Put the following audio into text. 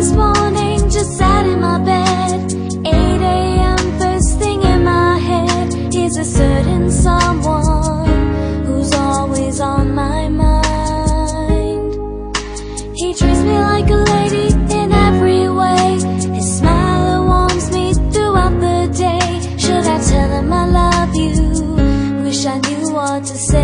this morning, just sat in my bed. 8 a.m. first thing in my head is a certain someone who's always on my mind. He treats me like a lady in every way. His smile warms me throughout the day. Should I tell him I love you? Wish I knew what to say.